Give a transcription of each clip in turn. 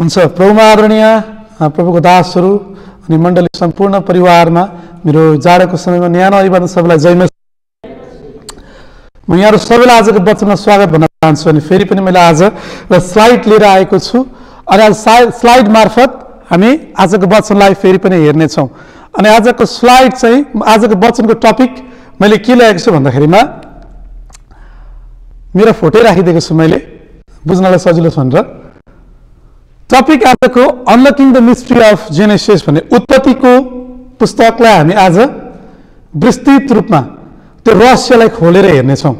हुन्छ प्रभुमा आदरणीय प्रभुको दासहरू अनि मण्डली सम्पूर्ण परिवारमा मेरो जाडोको समयमा न्यानो अभिवादन सबैलाई जयमा। म यहाँहरू सबैलाई आजको वचनमा स्वागत भन्न चाहन्छु अनि फेरि पनि मैले आज स्लाइड लिएर आएको छु अनि आज स्लाइड मार्फत हामी आजको वचनलाई फेरि पनि हेर्नेछौँ। अनि आजको स्लाइड चाहिँ आजको वचनको टपिक मैले के ल्याएको छु भन्दाखेरिमा मेरो फोटो राखिदिएको छु मैले बुझ्नलाई सजिलो छ भनेर। टपिक आजको unlocking the mystery of Genesis भन्ने उत्पत्तिको पुस्तकलाई हामी आज विस्तृत रूपमा त्यो रहस्यलाई खोलेर हेर्नेछौँ।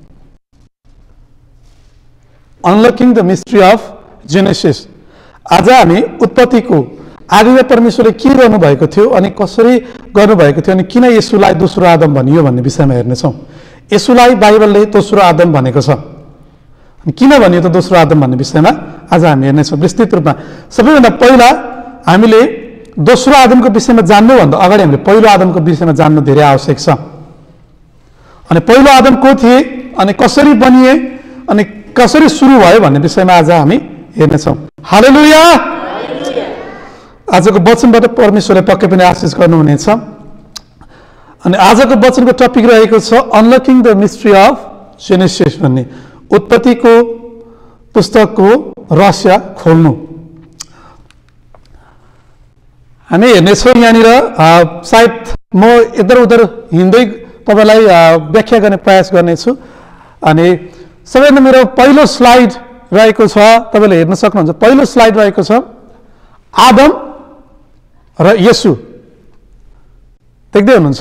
Unlocking the mystery of Genesis आज हामी उत्पत्तिको आदिमा परमेश्वरले के गर्नुभएको थियो अनि कसरी गर्नुभएको थियो अनि किन येशूलाई दोस्रो आदम भनियो भन्ने विषयमा हेर्नेछौँ। येशूलाई बाइबलले दोस्रो आदम भनेको छ, किन भनियो त दोस्रो आदम भन्ने विषयमा आज हामी हेर्नेछौँ विस्तृत रूपमा। सबैभन्दा पहिला हामीले दोस्रो आदमको विषयमा जान्नुभन्दा अगाडि हामीले पहिलो आदमको विषयमा जान्नु धेरै आवश्यक छ। अनि पहिलो आदम को थिए अनि कसरी बनिए अनि कसरी सुरु भयो भन्ने विषयमा आज हामी हेर्नेछौँ। हालेलुया। आजको वचनबाट परमेश्वरले पक्कै पनि आशिष गर्नुहुनेछ। अनि आजको वचनको टपिक रहेको छ unlocking the mystery of Genesis भन्ने उत्पत्तिको पुस्तकको रहस्य खोल्नु। हामी हेर्नेछौँ यहाँनिर सायद म इधर उधर हिँड्दै तपाईँलाई व्याख्या गर्ने प्रयास गर्नेछु। अनि सबैभन्दा मेरो पहिलो स्लाइड रहेको छ, तपाईँले हेर्न सक्नुहुन्छ। पहिलो स्लाइड रहेको छ आदम र येशू, देख्दै हुनुहुन्छ।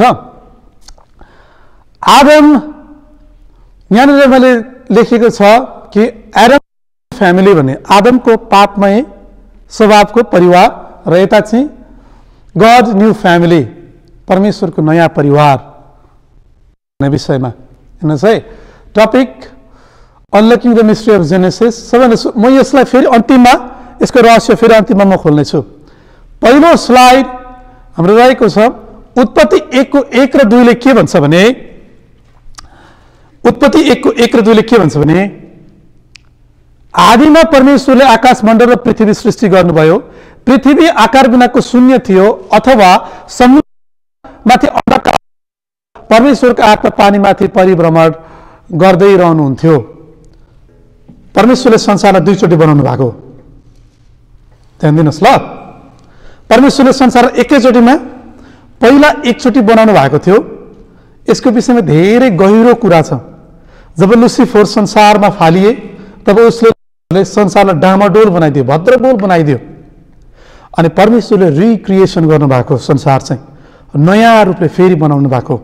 आदम यहाँनिर मैले लेखेको छ कि एडम फ्यामिली भन्ने आदमको पापमय स्वभावको परिवार र यता चाहिँ गड न्यू फ्यामिली परमेश्वरको नयाँ परिवार भन्ने विषयमा हेर्नुहोस् है। Topic unlocking the mystery of Genesis. सबैभन्दा म यसलाई फेरि अन्तिममा यसको रहस्य फेरि अन्तिममा म खोल्नेछु। पहिलो स्लाइड हाम्रो रहेको छ उत्पत्ति 1 र 2 के भन्छ भने उत्पत्ति 1 र 2 के भन्छ भने आदिमा परमेश्वरले आकाश मण्डल र पृथ्वी सृष्टि गर्नुभयो। पृथ्वी आकार बिनाको शून्य थियो अथवा समुद्रमाथि अन्धकार, परमेश्वरको आत्मा पानीमाथि परिभ्रमण गर्दै रहनुहुन्थ्यो। परमेश्वरले संसारलाई दुईचोटि बनाउनु भएको, ध्यान दिनुहोस् ल। परमेश्वरले संसार एकैचोटिमा पहिला एकचोटि बनाउनु भएको थियो। यसको विषयमा धेरै गहिरो कुरा छ। जब लुसिफर संसारमा फालिए तब उसले संसारलाई डामाडोल बनाइदियो, भद्रबोल बनाइदियो। अनि परमेश्वरले रिक्रिएसन गर्नुभएको संसार चाहिँ नयाँ रूपले फेरि बनाउनु भएको।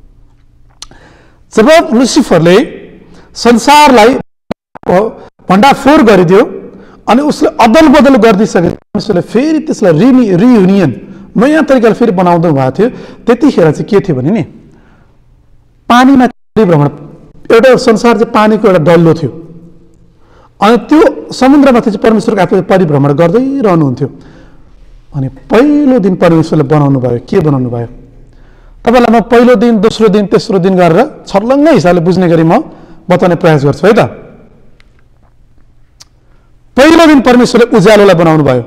जब लुसिफरले संसारलाई भण्डाफोर गरिदियो अनि उसले अदल बदल गरिदिइसके परमेश्वरले फेरि त्यसलाई रियुनियन नयाँ तरिकाले फेरि बनाउँदै भएको थियो। त्यतिखेर चाहिँ के थियो भने नि पानीमा परिभ्रमण, एउटा संसार चाहिँ पानीको एउटा डल्लो थियो अनि त्यो समुद्रमाथि चाहिँ परमेश्वरको आत्माले परिभ्रमण गर्दै रहनुहुन्थ्यो। अनि पहिलो दिन परमेश्वरले बनाउनु भयो। के बनाउनु भयो तपाईँलाई म पहिलो दिन दोस्रो दिन तेस्रो दिन गरेर छर्लङ्गै हिसाबले बुझ्ने गरी म बताउने प्रयास गर्छु है त। पहिलो दिन परमेश्वरले उज्यालोलाई बनाउनु भयो।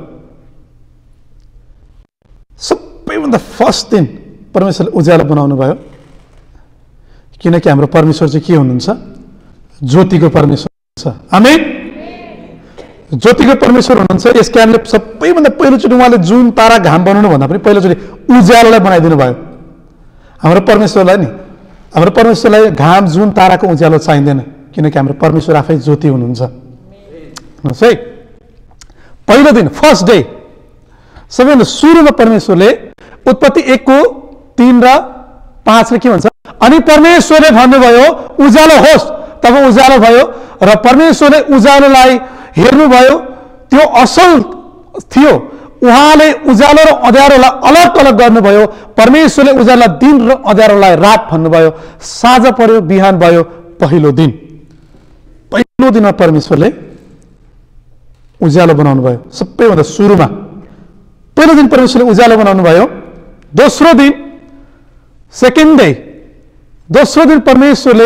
सबैभन्दा फर्स्ट दिन परमेश्वरले उज्यालो बनाउनु भयो, किनकि हाम्रो परमेश्वर चाहिँ के हुनुहुन्छ? ज्योतिको परमेश्वर छ। आमेन। ज्योतिको परमेश्वर हुनुहुन्छ। यस कारणले सबैभन्दा पहिलोचोटि उहाँले जुन तारा घाम बनाउनु भन्दा पनि पहिलोचोटि उज्यालोलाई बनाइदिनु भयो। हाम्रो परमेश्वरलाई नि, हाम्रो परमेश्वरलाई घाम जुन ताराको उज्यालो चाहिँदैन, किनकि हाम्रो परमेश्वर आफै ज्योति हुनुहुन्छ। हेर्नुहोस् है, पहिलो दिन फर्स्ट डे सबैभन्दा सुरुमा परमेश्वरले उत्पत्ति 1:3 र 5 के भन्छ? अनि परमेश्वरले भन्नुभयो उज्यालो होस्, तब उज्यालो भयो। र परमेश्वरले उज्यालोलाई हेर्नुभयो, त्यो असल थियो। उहाँले उज्यालो र अँध्यारोलाई अलग अलग गर्नुभयो। परमेश्वरले उज्यालोलाई दिन र अँध्यारोलाई रात भन्नुभयो। साँझ पर्यो, बिहान भयो, पहिलो दिन। पहिलो दिनमा परमेश्वरले उज्यालो बनाउनु भयो। सबैभन्दा सुरुमा पहिलो दिन परमेश्वरले उज्यालो बनाउनु भयो। दोस्रो दिन सेकेन्ड डे, दोस्रो दिन परमेश्वरले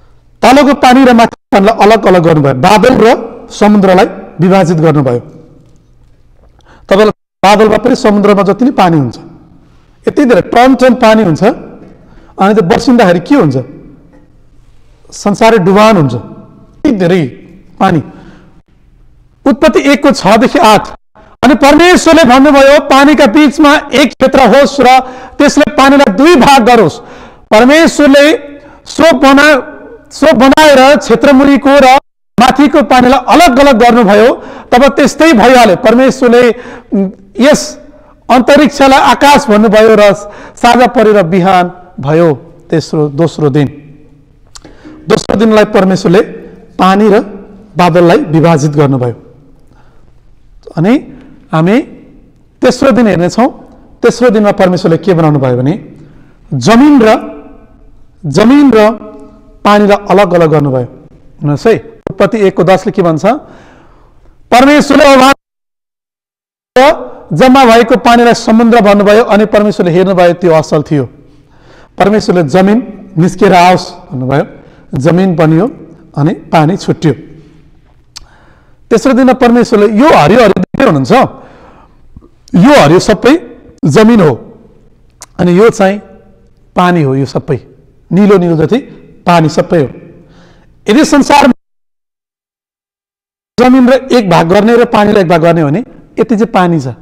तलको पानी र माथिको पानीलाई अलग अलग गर्नुभयो। बादल र समुद्रलाई विभाजित गर्नुभयो। बादलमा पनि समुद्रमा जति नै पानी हुन्छ, यति धेरै टन टन पानी हुन्छ, अनि त्यो बर्सिँदाखेरि के हुन्छ? संसारै डुबान हुन्छ, यति धेरै पानी। उत्पत्ति 1 को 6 देखि 8। अनि परमेश्वरले भन्नुभयो पानीका बीचमा एक क्षेत्र होस् र त्यसले पानीलाई 2 भाग गरोस्। परमेश्वरले सो बनाएर क्षेत्रमुनिको र माथिको पानीलाई अलग अलग गर्नुभयो। तब त्यस्तै भइहाल्यो। परमेश्वरले यस अन्तरिक्षलाई आकाश भन्नुभयो र साँझ परेर बिहान भयो दोस्रो दिन। दोस्रो दिनलाई परमेश्वरले पानी र बादललाई विभाजित गर्नुभयो। अनि हामी तेस्रो दिन हेर्नेछौँ। तेस्रो दिनमा परमेश्वरले के बनाउनु भयो भने जमिन र पानीलाई अलग अलग गर्नुभयो। हेर्नुहोस् है, उत्पत्ति 1 को 10 ले के भन्छ? परमेश्वरले जम्मा भएको पानीलाई समुद्र भन्नुभयो अनि परमेश्वरले हेर्नुभयो त्यो असल थियो। परमेश्वरले जमिन निस्केर आओस् भन्नुभयो, जमिन बनियो अनि पानी छुट्यो। तेस्रो दिनमा परमेश्वरले यो हरियो हरियो देख्दै हुनुहुन्छ, यो हरियो सबै जमिन हो अनि यो चाहिँ पानी हो। यो सबै नीलो नीलो जति पानी सबै हो। यदि संसारमा जमिन र एक भाग गर्ने र पानीलाई एक भाग गर्ने हो भने यति चाहिँ पानी छ,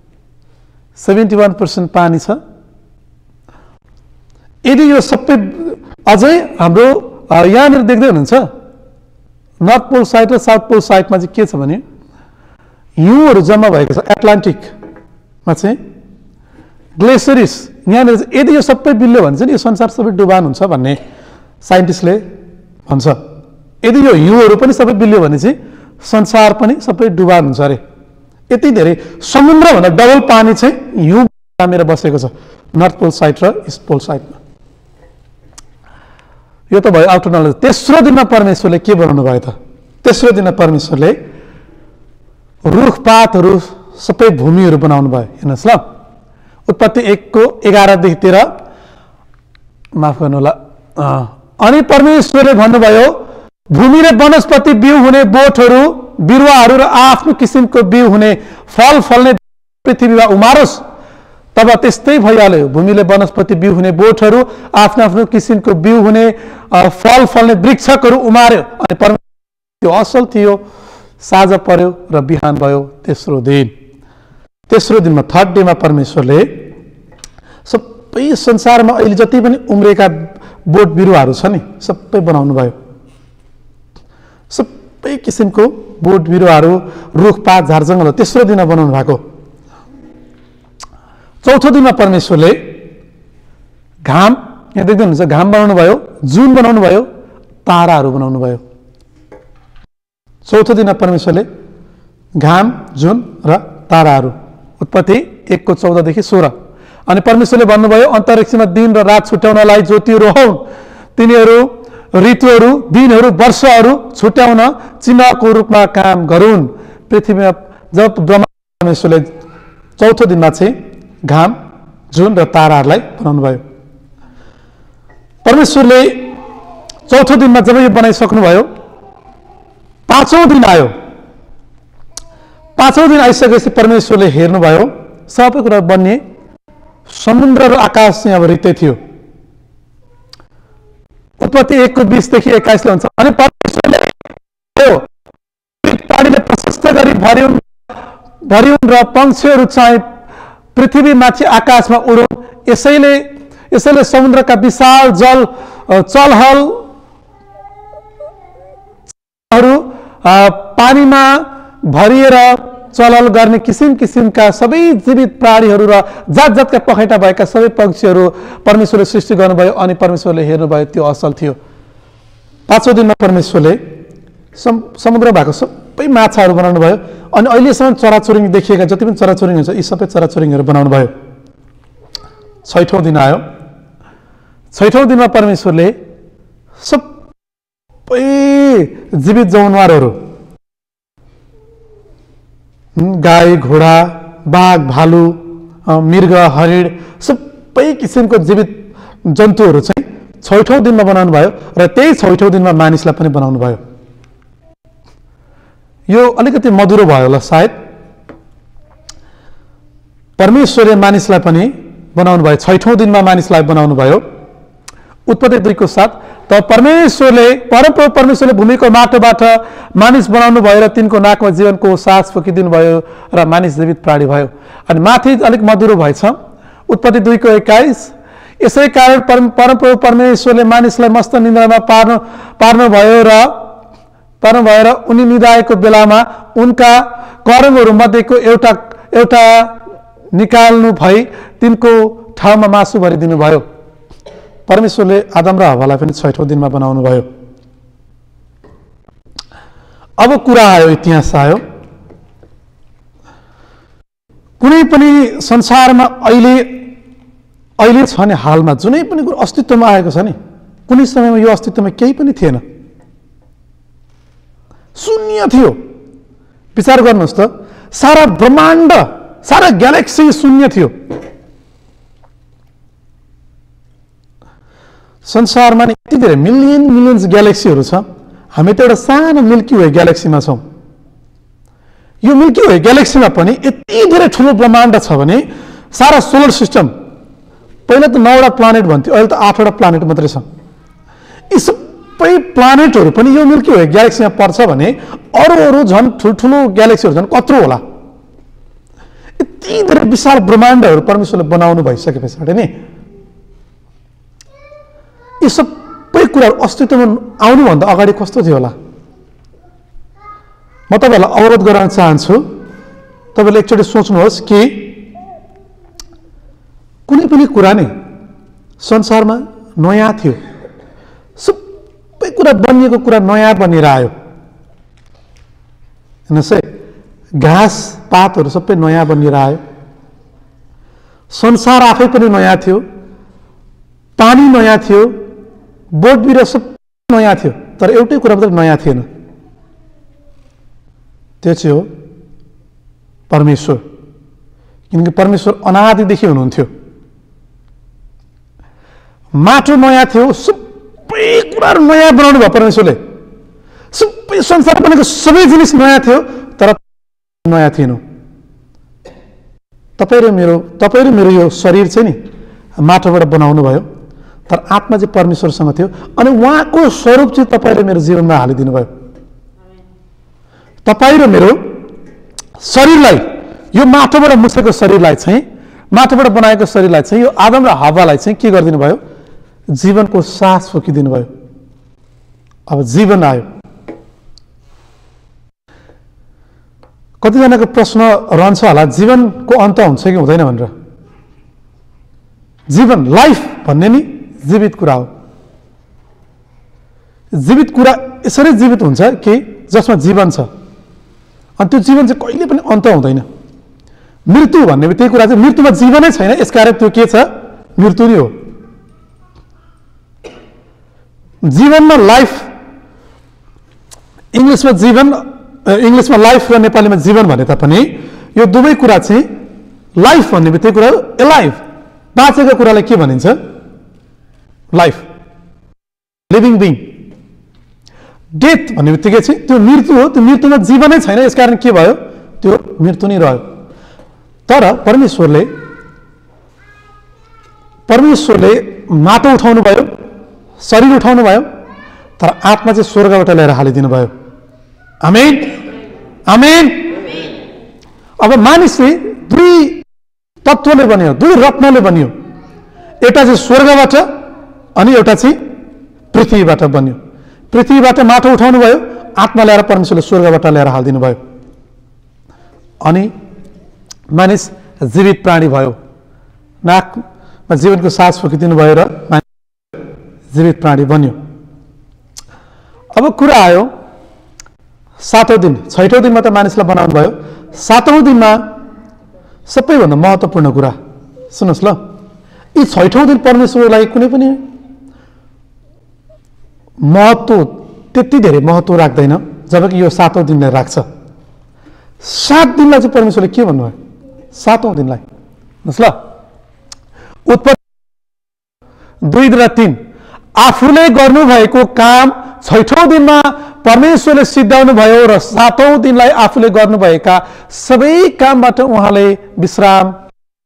71% पानी छ। यदि यो सबै अझै हाम्रो यहाँनिर देख्दै हुनुहुन्छ, नर्थ पोल साइड र साउथ पोल साइडमा चाहिँ के छ भने हिउँहरू जम्मा भएको छ। एटलान्टिकमा चाहिँ ग्लेसियरिस यहाँनिर यदि यो सबै बिल्यो भने चाहिँ यो संसार सबै डुबान हुन्छ भन्ने साइन्टिस्टले भन्छ। यदि यो हिउँहरू पनि सबै बिल्यो भने चाहिँ संसार पनि सबै डुबान हुन्छ अरे। यति धेरै समुद्रभन्दा डबल पानी चाहिँ हिउँ जमेर बसेको छ नर्थ पोल साइड र इस्ट पोल साइडमा। यो त भयो आउटर नलेज। तेस्रो दिनमा परमेश्वरले के बनाउनु भयो त? तेस्रो दिनमा परमेश्वरले रुखपातहरू सबै भूमिहरू बनाउनु भयो। हेर्नुहोस् ल, उत्पत्ति 1 को 11 देखि 13, माफ गर्नु होला। अनि परमेश्वरले भन्नुभयो भूमिले वनस्पति बिउ हुने बोटहरू बिरुवाहरू र आफ्नो किसिमको बिउ हुने फल फल्ने पृथ्वीमा उमारोस्। तब त्यस्तै भइहाल्यो। भूमिले वनस्पति बिउ हुने बोटहरू आफ्नो आफ्नो किसिमको बिउ हुने फल फल्ने वृक्षहरू उमार्यो। अनि परमेश्वर त्यो असल थियो। साँझ पर्यो र बिहान भयो तेस्रो दिन। तेस्रो दिनमा थर्ड डेमा परमेश्वरले सबै संसारमा अहिले जति पनि उम्रेका बोट बिरुवाहरू छ नि सबै बनाउनु भयो। सबै किसिमको बोट बिरुवाहरू रुखपात झारजङ्गल तेस्रो दिनमा बनाउनु भएको। चौथो दिनमा परमेश्वरले घाम, यहाँ देख्दै हुनुहुन्छ, घाम बनाउनु भयो, जुन बनाउनु भयो, ताराहरू बनाउनु भयो। चौथो दिनमा परमेश्वरले घाम, जुन र ताराहरू। उत्पत्ति 1 को 14 देखि 16। अनि परमेश्वरले भन्नुभयो अन्तरिक्षमा दिन र रात छुट्याउनलाई ज्योतिहरू हौन्। तिनीहरू ऋतुहरू, दिनहरू, वर्षहरू छुट्याउन चिन्हको रूपमा काम गरून्। पृथ्वीमा जब परमेश्वरले चौथो दिनमा चाहिँ घाम, जुन र ताराहरूलाई बनाउनु भयो। परमेश्वरले चौथो दिनमा जब यो बनाइसक्नुभयो, पाँचौं दिन आयो। पाँचौं दिन आइसकेपछि परमेश्वरले हेर्नुभयो सबै कुरा बन्ने, समुद्र र आकाश चाहिँ अब रित्तै थियो। उत्पत्ति 1 को 20 देखि 21 हुन्छ। अनि परमेश्वरले पानीले प्रशस्त गरी भर्युन् र पंक्षीहरू चाहिँ पृथ्वीमाथि आकाशमा उडुन्। यसैले समुद्रका विशाल चलहलहरू पानीमा भरिएर चलहल गर्ने किसिम किसिमका सबै जीवित प्राणीहरू र जात जातका पखेटा भएका सबै पंक्षीहरू परमेश्वरले सृष्टि गर्नुभयो। अनि परमेश्वरले हेर्नुभयो त्यो असल थियो। पाँचौं दिनमा परमेश्वरले समुद्र भएको सबै माछाहरू बनाउनु भयो। अनि अहिलेसम्म चराचुरुङ्गी देखिएका जति पनि चराचुरुङ्गी हुन्छ यी सबै चराचुरुङ्गीहरू बनाउनु भयो। छैठौं दिन आयो। छैठौं दिनमा परमेश्वरले सबै जीवित जनावरहरू, गाई, घोडा, बाघ, भालु, मृग, हरिण, सबै किसिमको जीवित जन्तुहरू चाहिँ छैठौं दिनमा बनाउनु भयो र त्यही छैठौं दिनमा मानिसलाई पनि बनाउनु भयो। यो अलिकति मधुरो भयो होला सायद। परमेश्वरले मानिसलाई पनि बनाउनु भयो, 6औं दिनमा मानिसलाई बनाउनु भयो। उत्पत्ति 2 को 7 त परमेश्वरले परमप्रभु परमेश्वरले भूमिको माटोबाट मानिस बनाउनु भयो र तिनको नाकमा जीवनको सास फुकिदिनु भयो र मानिस जीवित प्राणी भयो। अनि माथि अलिक मधुरो भएछ उत्पत्ति 2 को 21 यसै कारण परमप्रभु परमेश्वरले मानिसलाई मस्त निन्द्रामा पार्नु भयो र उनी निदाएको बेलामा उनका कर्महरू मध्येको एउटा निकाल्नु भई तिनको ठाउँमा मासु भरिदिनु भयो। परमेश्वरले आदम र हव्वालाई पनि 6औं दिनमा बनाउनु भयो। अब कुरा आयो, इतिहास आयो। कुनै पनि संसारमा अहिले छ नि, हालमा जुनै पनि कुरो अस्तित्वमा आएको छ नि, कुनै समयमा यो अस्तित्वमा केही पनि थिएन, शून्य थियो। विचार गर्नुहोस् त, सारा ब्रह्माण्ड, सारा ग्यालेक्सी शून्य थियो। संसारमा यति धेरै मिलियन्स ग्यालेक्सीहरू छ, हामी त एउटा सानो मिल्की वे ग्यालेक्सीमा छौँ। यो मिल्की वे ग्यालेक्सीमा पनि यति धेरै ठुलो ब्रह्माण्ड छ भने सारा सोलर सिस्टम, पहिला त 9वटा प्लानेट भन्थ्यो, अहिले त 8वटा प्लानेट मात्रै छ। यी सबै प्लानेटहरू पनि यो मिल्की वे ग्यालेक्सीमा पर्छ भने अरू झन् ठुल्ठुलो ग्यालेक्सीहरू झन् कत्रो होला। यति धेरै विशाल ब्रह्माण्डहरू परमेश्वरले बनाउनु भइसके पछाडि नि यी सबै कुराहरू अस्तित्वमा आउनुभन्दा अगाडि कस्तो थियो होला? म तपाईँहरूलाई अवगत गराउन चाहन्छु। तपाईँले एकचोटि सोच्नुहोस् कि कुनै पनि कुरा नै संसारमा नयाँ थियो, सबै कुरा बनिएको कुरा नयाँ बनेर आयो। हेर्नुहोस् है, घाँस पातहरू सबै नयाँ बनेर आयो। संसार आफै पनि नयाँ थियो, पानी नयाँ थियो, बोट बिरुवा सबै नयाँ थियो, तर एउटै कुरा मात्रै नयाँ थिएन, त्यो चाहिँ हो परमेश्वर। किनकि परमेश्वर अनादिदेखि हुनुहुन्थ्यो। माटो नयाँ थियो, सबै कुराहरू नयाँ बनाउनु भयो परमेश्वरले। सबै संसार बनेको सबै जिनिस नयाँ थियो, तर नयाँ थिएन। तपाईँ र मेरो यो शरीर चाहिँ नि माटोबाट बनाउनु भयो, तर आत्मा चाहिँ परमेश्वरसँग थियो। अनि उहाँको स्वरूप चाहिँ तपाईँ र मेरो जीवनमा हालिदिनु भयो। तपाईँ र मेरो शरीरलाई, यो माटोबाट मुछेको शरीरलाई चाहिँ, माटोबाट बनाएको शरीरलाई चाहिँ, यो आदम र हव्वालाई चाहिँ के गरिदिनु भयो? जीवनको सास फुकिदिनु भयो। अब जीवन आयो। कतिजनाको प्रश्न रहन्छ होला, जीवनको अन्त हुन्छ कि हुँदैन भनेर। जीवन, लाइफ भन्ने नि जीवित कुरा हो। जीवित कुरा यसरी जीवित हुन्छ कि जसमा जीवन छ, अनि त्यो जीवन चाहिँ कहिले पनि अन्त हुँदैन। मृत्यु भन्ने त्यही कुरा चाहिँ, मृत्युमा जीवनै छैन, यसकारण त्यो के छ? मृत्यु नै हो। जीवनमा लाइफ, इङ्ग्लिसमा जीवन, इङ्ग्लिसमा लाइफ र नेपालीमा जीवन भने तापनि यो दुवै कुरा चाहिँ, लाइफ भन्ने बित्तिकै कुरा एलाइभ, बाँचेको कुरालाई के भनिन्छ? Life, living being. डेथ भन्ने बित्तिकै चाहिँ त्यो मृत्यु हो, त्यो मृत्युमा जीवनै छैन, यसकारण के भयो? त्यो मृत्यु नै रह्यो। तर परमेश्वरले माटो उठाउनु भयो, शरीर उठाउनु भयो, तर आत्मा चाहिँ स्वर्गबाट ल्याएर हालिदिनु भयो। आमेन, आमेन। अब मानिस चाहिँ दुई तत्त्वले बनियो, दुई रत्नले बनियो। एउटा चाहिँ स्वर्गबाट अनि एउटा चाहिँ पृथ्वीबाट बन्यो। पृथ्वीबाट माटो उठाउनु भयो, आत्मा ल्याएर परमेश्वरले स्वर्गबाट ल्याएर हालिदिनु भयो। अनि मानिस जीवित प्राणी भयो, नाकमा जीवनको सास फुकिदिनु भयो र जीवित प्राणी बन्यो। अब कुरा आयो 7औं दिन, 6औं दिनमा त मानिसलाई बनाउनु भयो। 7औं दिनमा सबैभन्दा महत्त्वपूर्ण कुरा सुन्नुहोस् ल, यी 6औं दिन परमेश्वरलाई कुनै पनि महत्त्व, त्यति धेरै महत्त्व राख्दैन, जबकि यो 7औं दिनलाई राख्छ। 7 दिनलाई चाहिँ परमेश्वरले के भन्नुभयो? 7औं दिनलाई। हेर्नुहोस् ल, उत्पत्ति 2 र 3, आफूले गर्नुभएको काम 6औं दिनमा परमेश्वरले सिद्धाउनु भयो र 7औं दिनलाई आफूले गर्नुभएका सबै कामबाट उहाँले विश्राम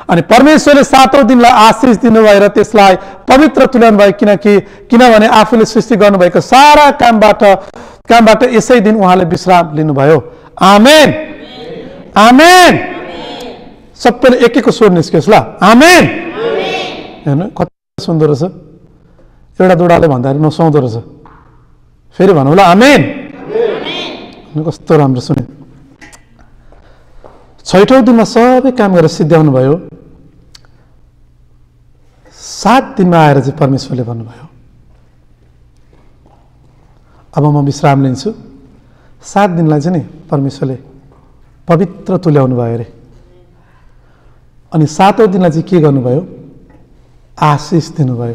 अनि परमेश्वरले सातौं दिनलाई आशिष दिनुभयो र त्यसलाई पवित्र तुल्याउनु भयो, किनभने आफूले सृष्टि गर्नुभएको सारा कामबाट यसै दिन उहाँले विश्राम लिनुभयो। आमेन आमेन। सबैले एक एकको स्वर निस्कियोस् ल। आमेन। हेर्नु कति सुन्दर रहेछ, एउटा दुडाले भन्दाखेरि नसुहाउँदो रहेछ। फेरि भनौँ ल, आमेन। कस्तो राम्रो सुने। छैठौं दिनमा सबै काम गरेर सिद्ध्याउनु भयो। 7 दिनमा आएर चाहिँ परमेश्वरले भन्नुभयो अब म विश्राम लिन्छु। 7 दिनलाई चाहिँ नि परमेश्वरले पवित्र तुल्याउनु भयो अरे। अनि 7औं दिनलाई चाहिँ के गर्नुभयो? आशिष दिनुभयो।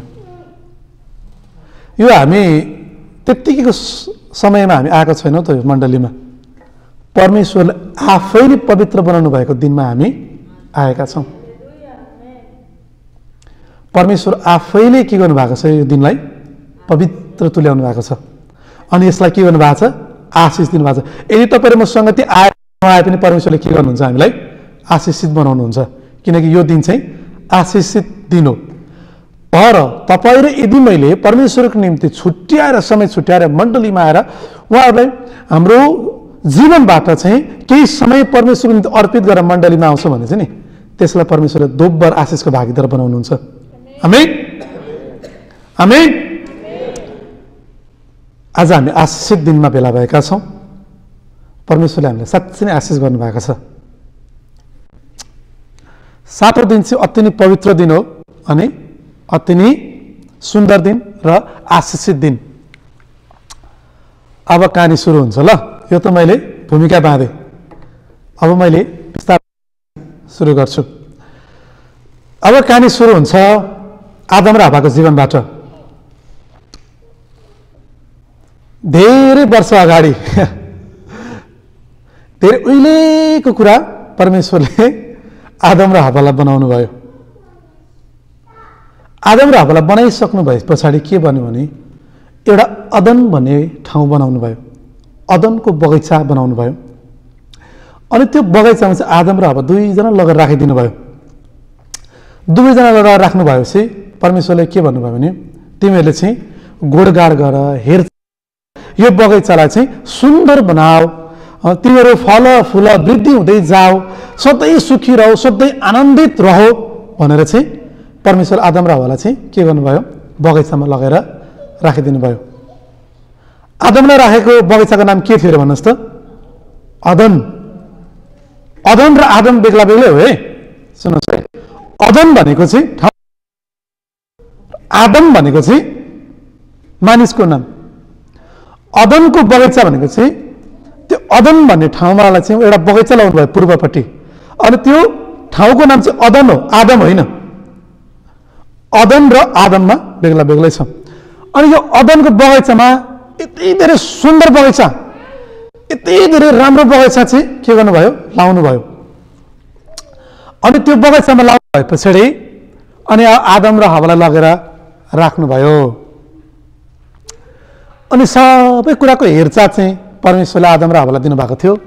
यो हामी त्यत्तिकैको समयमा हामी आएको छैनौँ त यो मण्डलीमा। परमेश्वरले आफैले पवित्र बनाउनु भएको दिनमा हामी आएका छौँ। परमेश्वर आफैले के गर्नु भएको छ? यो दिनलाई पवित्र तुल्याउनु भएको छ। अनि यसलाई के गर्नु भएको छ? आशिष दिनु भएको छ। यदि तपाईँ र मसँग त्यो आए पनि परमेश्वरले के गर्नुहुन्छ? हामीलाई आशिषित बनाउनुहुन्छ, किनकि यो दिन चाहिँ आशिषित दिन हो। तर तपाईँ र यदि मैले परमेश्वरको निम्ति छुट्याएर समय छुट्याएर मण्डलीमा आएर उहाँहरूलाई हाम्रो जीवनबाट चाहिँ केही समय परमेश्वरको निम्ति अर्पित गरेर मण्डलीमा आउँछ भने चाहिँ नि त्यसलाई परमेश्वरले दोब्बर आशिषको भागीदार बनाउनुहुन्छ। आमेन आमेन। आज हामी आशिषित दिनमा भेला भएका छौँ। परमेश्वरले हामीलाई साँच्चै नै आशिष गर्नुभएको छ। 7औं दिन चाहिँ अति नै पवित्र दिन हो अनि अति नै सुन्दर दिन र आशिषित दिन। अब कहानी सुरु हुन्छ ल। यो त मैले भूमिका बाँधेँ, अब मैले विस्तार सुरु गर्छु। अब कहानी सुरु हुन्छ आदम र हव्वाको जीवनबाट। धेरै वर्ष अगाडि धेरै उहिलेको कुरा परमेश्वरले आदम र हव्वालाई बनाउनु भयो। आदम र हव्वालाई बनाइसक्नु भए पछाडि के भन्यो भने एउटा अदन भन्ने ठाउँ बनाउनु भयो। अदनको बगैँचा बनाउनु भयो। अनि त्यो बगैँचामा चाहिँ आदम र हव्वा दुईजना लगेर राखिदिनु भयो। दुवैजना लगाएर राख्नु भएपछि परमेश्वरले के भन्नुभयो भने तिमीहरूले चाहिँ गोडगाड गर, हेर, यो बगैँचालाई चाहिँ सुन्दर बनाऊ, तिमीहरू फल फुल वृद्धि हुँदै जाऊ, सधैँ सुखी रहो, सधैँ आनन्दित रहो भनेर चाहिँ परमेश्वर आदम र हव्वालाई चाहिँ के गर्नुभयो? बगैँचामा लगेर राखिदिनु भयो। आदमलाई राखेको बगैँचाको नाम के थियो भन्नुहोस् त? अदन। अदन र आदम बेग्ला बेग्लै हो है। सुन्नुहोस् है, अदन भनेको चाहिँ ठाउँ, आदम भनेको चाहिँ मानिसको नाम। अदनको बगैँचा भनेको चाहिँ त्यो अदन भन्ने ठाउँमालाई चाहिँ एउटा बगैँचा लाउनु भयो पूर्वपट्टि। अनि त्यो ठाउँको नाम चाहिँ अदन हो, आदम होइन। अदन र आदममा बेग्ला बेग्लै छ। अनि यो अदनको बगैँचामा यति धेरै सुन्दर बगैँचा, यति धेरै राम्रो बगैँचा चाहिँ के गर्नुभयो? लाउनु भयो। अनि त्यो बगैँचामा लाउनु भए पछाडि अनि आदम र हव्वालाई लगेर राख्नुभयो। अनि सबै कुराको हेरचाह चाहिँ परमेश्वरले आदम र हव्वालाई दिनुभएको थियो।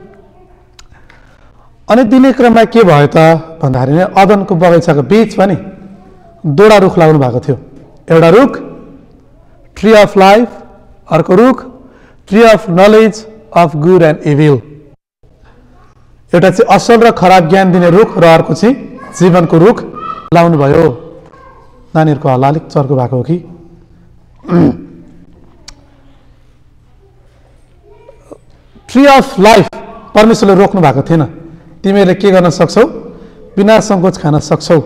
अनि दिने क्रममा के भयो त भन्दाखेरि अदनको बगैँचाको बिचमा नि दुईवटा रुख लाउनु भएको थियो। एउटा रुख ट्री अफ लाइफ, अर्को रुख tree of knowledge of good and evil. एउटा चाहिँ असल र खराब ज्ञान दिने रुख र अर्को चाहिँ जीवनको रुख लाउनु भयो। नानीहरूको हल्ला अलिक चर्को भएको हो कि? ट्री अफ लाइफ परमेश्वरले रोक्नु भएको थिएन। तिमीहरूले के गर्न सक्छौ? बिना सङ्कोच खान सक्छौ।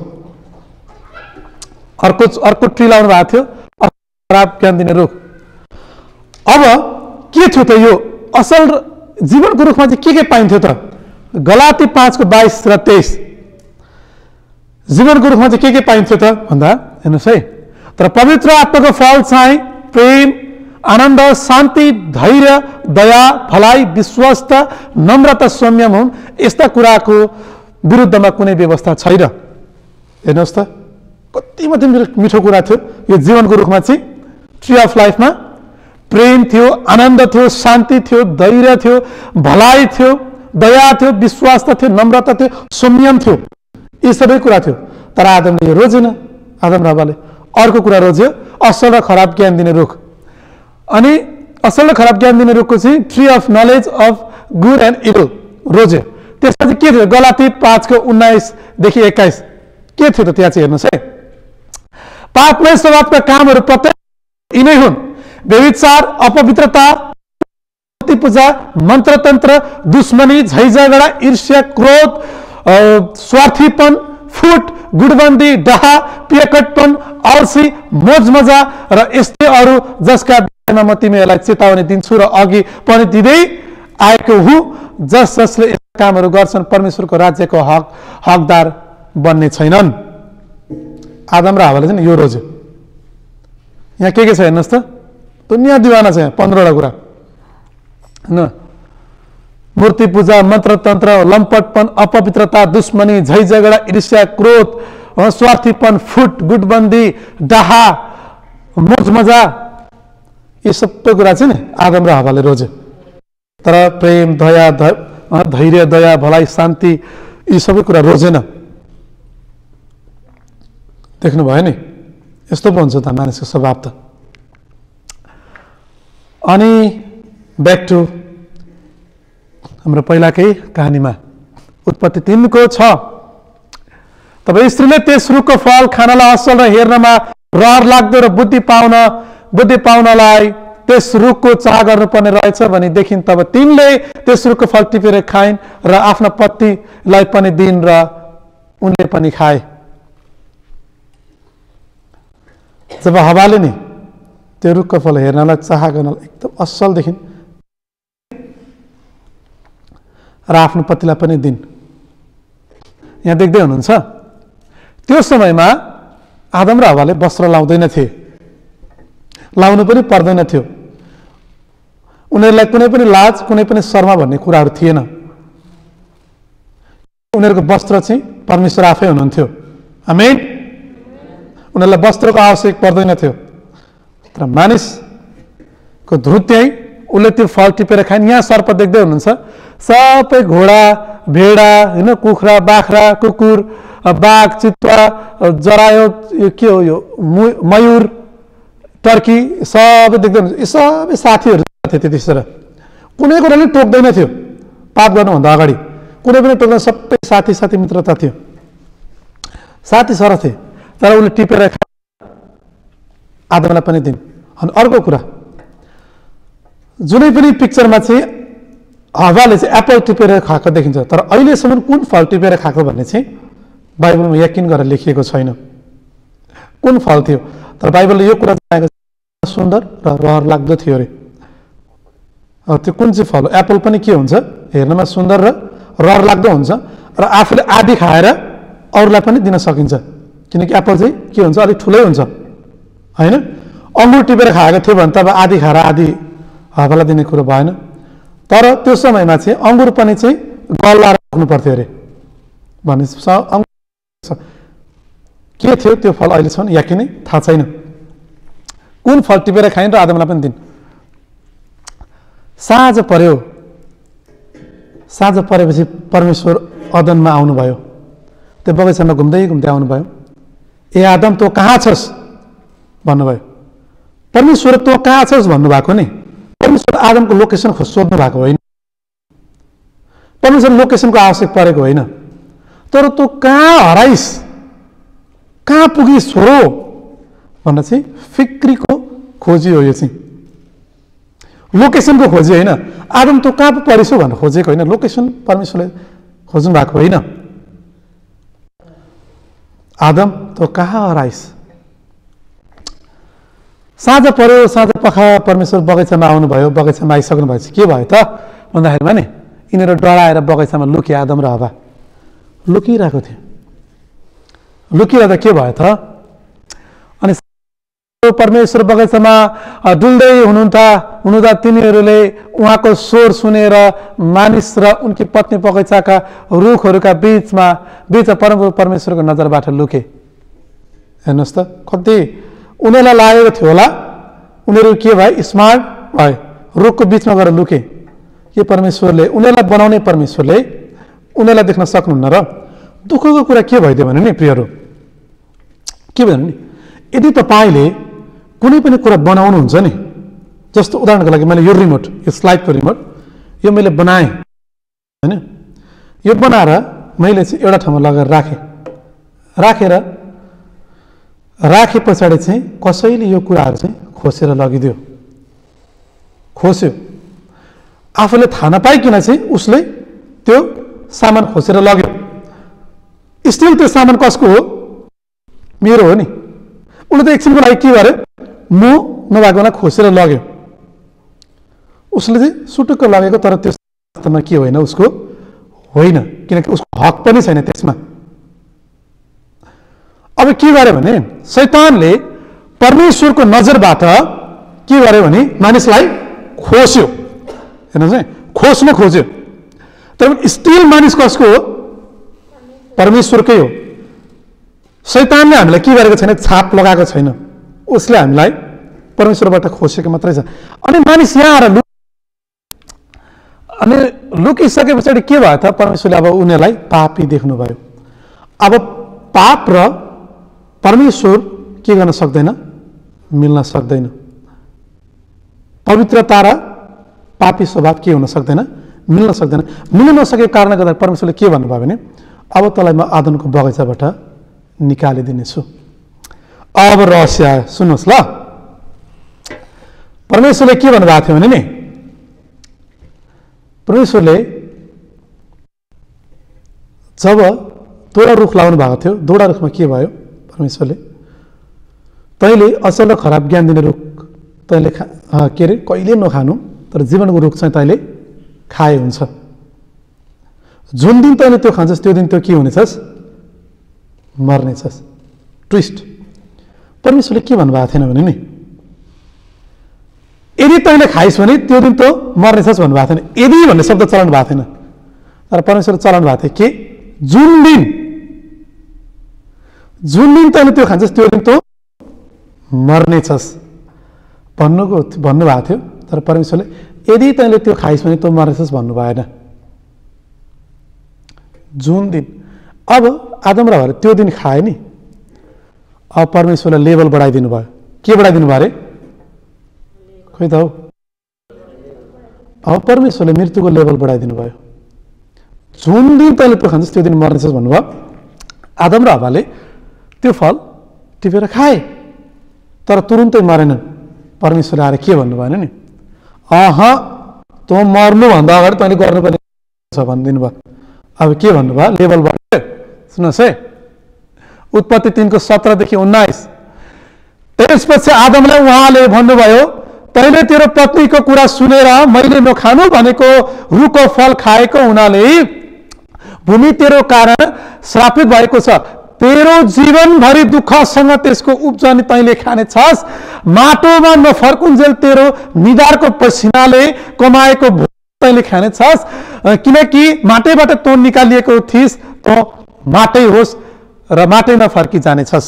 अर्को ट्री लाउनु भएको थियो, खराब ज्ञान दिने रुख। अब के थियो त यो असल जीवनको रुखमा चाहिँ के पाइन्थ्यो त? गलाती 5:22 र 23। जीवनको रुखमा चाहिँ के पाइन्थ्यो त भन्दा हेर्नुहोस् है, तर पवित्र आत्माको फल चाहिँ प्रेम, आनन्द, शान्ति, धैर्य, दया, भलाइ, विश्वासता, नम्रता, संयम हुन्। यस्ता कुराको विरुद्धमा कुनै व्यवस्था छैन। हेर्नुहोस् त कति मात्रै मिठो कुरा थियो। यो जीवनको रुखमा चाहिँ ट्री अफ लाइफमा प्रेम थियो, आनन्द थियो, शान्ति थियो, धैर्य थियो, भलाइ थियो, दया थियो, विश्वासता थियो, नम्रता थियो, संयम थियो। यी सबै कुरा थियो। तर आदमले यो रोजेन। आदम र हव्वाले अर्को कुरा रोज्यो, असल र खराब ज्ञान दिने रुख। अनि असल र खराब ज्ञान दिने रुखको चाहिँ tree of knowledge of good and evil रोज्यो। त्यसपछि के थियो? गलाती 5:19 देखि 21 के थियो त त्यहाँ चाहिँ हेर्नुहोस् है। पापमय स्वभावका कामहरू प्रत्येक यिनै हुन्: व्यभिचार, अपवित्रता, मूर्ति पूजा, मन्त्रतन्त्र, दुश्मनी, झैझगडा, ईर्ष्या, क्रोध, स्वार्थीपन, फुट, गुडबन्दी, डहा, पियकटपन, अल्सी, मोजमजा र यस्तै अरू जसका विषयमा म तिमीहरूलाई चेतावनी दिन्छु र अघि पनि दिँदै आएको हुँ। जसले यस्ता कामहरू गर्छन् परमेश्वरको राज्यको हकदार बन्ने छैनन्। आदम र हव्वाले चाहिँ यो रोज्यो। यहाँ के छ हेर्नुहोस् त, दुनियाँ दिवाना छ। यहाँ 15वटा कुरा होइन। मूर्ति पूजा, मन्त्रतन्त्र, लम्पटपन, अपवित्रता, दुश्मनी, झैझगडा, ईर्ष्या, क्रोध, स्वार्थीपन, फुट, गुटबन्दी, डाहा, मोजमजा, यी सबै कुरा चाहिँ नि आदम र हव्वाले रोज्यो। तर प्रेम, दया, धैर्य, दया, भलाइ, शान्ति यी सबै कुरा रोजेन। देख्नुभयो नि, यस्तो पो हुन्छ त मानिसको स्वभाव त। अनि ब्याक टु हाम्रो पहिलाकै कहानीमा, उत्पत्ति 3:6। तब स्त्रीले त्यस रुखको फल खानलाई असल र हेर्नमा रहर लाग्दो र बुद्धि पाउनलाई त्यस रुखको चाह गर्नुपर्ने रहेछ भनी देखिन्। तब तिनले त्यस रुखको फल टिपेर खाइन् र आफ्ना पतिलाई पनि दिइन् र उनले पनि खाए। जब हव्वाले नि त्यो रुखको फल हेर्नलाई चाह गर्नलाई एकदम असल देखिन् र आफ्नो पतिलाई पनि दिइन्। यहाँ देख्दै हुनुहुन्छ, त्यो समयमा आदम र हव्वाले वस्त्र लाउँदैन थिए, लाउनु पनि पर्दैन थियो। उनीहरूलाई कुनै पनि लाज, कुनै पनि शर्मा भन्ने कुराहरू थिएन। उनीहरूको वस्त्र चाहिँ परमेश्वर आफै हुनुहुन्थ्यो। आमेन। उनीहरूलाई वस्त्रको आवश्यक पर्दैन थियो। तर मानिसको धुत्याइ उसले त्यो फल टिपेर खाइन्। यहाँ सर्प देख्दै हुनुहुन्छ, सबै घोडा, भेडा होइन, कुखुरा, बाख्रा, कुकुर, बाघ, चितुवा, जरायो, यो के हो यो मयूर, टर्की, सबै देख्दै हुनुहुन्छ। यी सबै साथीहरू थिए त्यतिखेर। कुनै कुराले टोक्दैन थियो पाप गर्नुभन्दा अगाडि, कुनै पनि टोक्दैन। सबै साथी मित्रता थियो, साथी सर थिए। तर उसले टिपेर आदमलाई पनि दिन्। अनि अर्को कुरा, जुनै पनि पिक्चरमा चाहिँ हव्वाले चाहिँ एप्पल टिपेर खाएको देखिन्छ, तर अहिलेसम्म कुन फल टिपेर खाएको भन्ने चाहिँ बाइबलमा यकिन गरेर लेखिएको छैन कुन फल थियो। तर बाइबलले यो कुरा जनाएको छ, सुन्दर र रहर लाग्दो थियो अरे। त्यो कुन चाहिँ फल हो? एप्पल पनि के हुन्छ? हेर्नमा सुन्दर र रहर लाग्दो हुन्छ र आफूले आधी खाएर अरूलाई पनि दिन सकिन्छ, किनकि एप्पल चाहिँ के हुन्छ? अलिक ठुलै हुन्छ होइन। अङ्गुर टिपेर खाएको थियो भने त अब आधी खाएर आधी हव्वालाई दिने कुरो भएन। तर त्यो समयमा चाहिँ अङ्गुर पनि चाहिँ गल्लाएर राख्नु पर्थ्यो अरे भन्ने के थियो त्यो फल अहिलेसम्म याकिनै थाहा छैन। कुन फल टिपेर खाइन् र आदमलाई पनि दिन्। साँझ पर्यो, साँझ परेपछि परमेश्वर अदनमा आउनुभयो। त्यो बगैँचामा घुम्दै घुम्दै आउनुभयो। ए आदम तँ कहाँ छस् भन्नुभयो। परमेश्वर तँ कहाँ छस् भन्नुभएको नि। परमेश्वर आदमको लोकेसन सोध्नु भएको होइन। परमेश्वर लोकेसनको आवश्यक परेको होइन। तर तँ कहाँ हराइस्, कहाँ पुगिस् छोरो भनेर चाहिँ फिक्रीको खोजी हो यो चाहिँ। लोकेसनको खोजी होइन। आदम तँ कहाँ परिसौ भनेर खोजेको होइन। लोकेसन परमेश्वरले खोज्नु भएको होइन। आदम तँ कहाँ हराइस्। साँझ पर्यो, साँझ पखा परमेश्वर बगैँचामा आउनुभयो। बगैँचामा आइसक्नु भएपछि के भयो त भन्दाखेरिमा नि यिनीहरू डराएर बगैँचामा लुके। आदम र हव्वा लुकिरहेको थियो। लुकिरहँदा के भयो त? अनि परमेश्वर बगैँचामा डुल्दै हुनुहुँदा तिनीहरूले उहाँको स्वर सुनेर मानिस र उनकी पत्नी बगैँचाका रुखहरूका बिचमा परमेश्वरको नजरबाट लुके। हेर्नुहोस् त कति उनीहरूलाई लागेको थियो होला। उनीहरू के भए? स्मार्ट भए, रुखको बिचमा गएर लुके। के परमेश्वरले उनीहरूलाई बनाउने परमेश्वरले उनीहरूलाई देख्न सक्नुहुन्न र? दुःखको कुरा के भइदियो भने नि प्रियहरू, के भन्नु नि, यदि तपाईँले कुनै पनि कुरा बनाउनुहुन्छ नि, जस्तो उदाहरणको लागि मैले यो रिमोट, यो स्लाइडको रिमोट यो मैले बनाएँ होइन, यो बनाएर मैले चाहिँ एउटा ठाउँमा लगेर राखे पछाडि चाहिँ कसैले यो कुराहरू चाहिँ खोसेर लगिदियो, खोस्यो, आफूले थाहा नपाइकन चाहिँ उसले त्यो सामान खोसेर लग्यो, स्टिल त्यो सामान कसको हो? मेरो हो नि। उसले त एकछिनको लागि के गर्यो, म नभएको बेला खोसेर लग्यो, उसले चाहिँ सुटुक्क लगेको, तर त्यो वास्तवमा के होइन, उसको होइन, किनकि उसको हक पनि छैन त्यसमा। अब के गर्यो भने शैतानले परमेश्वरको नजरबाट के गर्यो भने मानिसलाई खोस्यो, हेर्नुहोस् है, खोस्न खोज्यो, तर स्टिल मानिस कसको हो? परमेश्वरकै हो। शैतानले हामीलाई के गरेको छैन, छाप लगाएको छैन, उसले हामीलाई परमेश्वरबाट खोसेको मात्रै छ। अनि मानिस यहाँ आएर अनि लुकिसके पछाडि के भयो त, परमेश्वरले अब उनीहरूलाई पापी देख्नुभयो। अब पाप र परमेश्वर के गर्न सक्दैन, मिल्न सक्दैन। पवित्रता र पापी स्वभाव के हुन सक्दैन, मिल्न सक्दैन। मिल्न नसकेको कारणले गर्दा परमेश्वरले के भन्नुभयो भने अब तँलाई म आदमको बगैँचाबाट निकालिदिनेछु। अब रहस्य आयो, सुन्नुहोस् ल। परमेश्वरले के भन्नुभएको थियो भने नि, परमेश्वरले जब दोडा रुख लाउनु भएको थियो, दोडा रुखमा के भयो, परमेश्वरले तैँले असल र खराब ज्ञान दिने रुख तैँले के अरे कहिले नखानु, तर जीवनको रुख चाहिँ तैँले खाए हुन्छ। जुन दिन तैँले त्यो खान्छस् त्यो दिन त्यो के हुनेछस्, मर्नेछस्। ट्विस्ट, परमेश्वरले के भन्नुभएको थिएन भने नि, यदि तैँले खाइस् भने त्यो दिन त मर्नेछस् भन्नुभएको थिएन, यदि भन्ने शब्द चलाउनु भएको थिएन, तर परमेश्वरले चलाउनु भएको थियो के, जुन दिन तैँले त्यो खान्छस् त्यो दिन त मर्नेछस् भन्नुभएको थियो, तर परमेश्वरले यदि तैँले त्यो खाइस् भने त मर्नेछस् भन्नु भएन। जुन दिन, अब आदम र हव्वाले त्यो दिन खाए नि, अब परमेश्वरले लेभल बढाइदिनु भयो। के बढाइदिनु भयो अरे, खोइ त हौ, अब परमेश्वरले मृत्युको लेभल बढाइदिनु भयो। जुन दिन तैँले त्यो खान्छस् त्यो दिन मर्नेछस् भन्नुभयो। आदम र हव्वाले त्यो फल टिपेर खाए, तर तुरुन्तै मरेनन्। परमेश्वरले आएर के भन्नुभएन नि, तँ मर्नुभन्दा अगाडि तैँले गर्नुपर्ने छ भनिदिनु भयो। अब के भन्नुभयो, लेभल बढ्यो। सुन्नुहोस् है, उत्पत्ति 3:17 देखि 19। त्यसपछि आदमलाई उहाँले भन्नुभयो, तैँले तेरो पत्नीको कुरा सुनेर मैले नखानु भनेको रुखको फल खाएको हुनाले भूमि तेरो कारण श्रापित भएको छ। तेरो जीवनभरि दुःखसँग त्यसको उब्जनी तैँले खाने छस्। माटोमा नफर्कुन्जेल तेरो निधारको पसिनाले कमाएको तैँले खाने छस्, किनकि माटैबाट तँ निकालिएको थिइस्, तँ माटै होस् र माटैमा फर्की जानेछस्।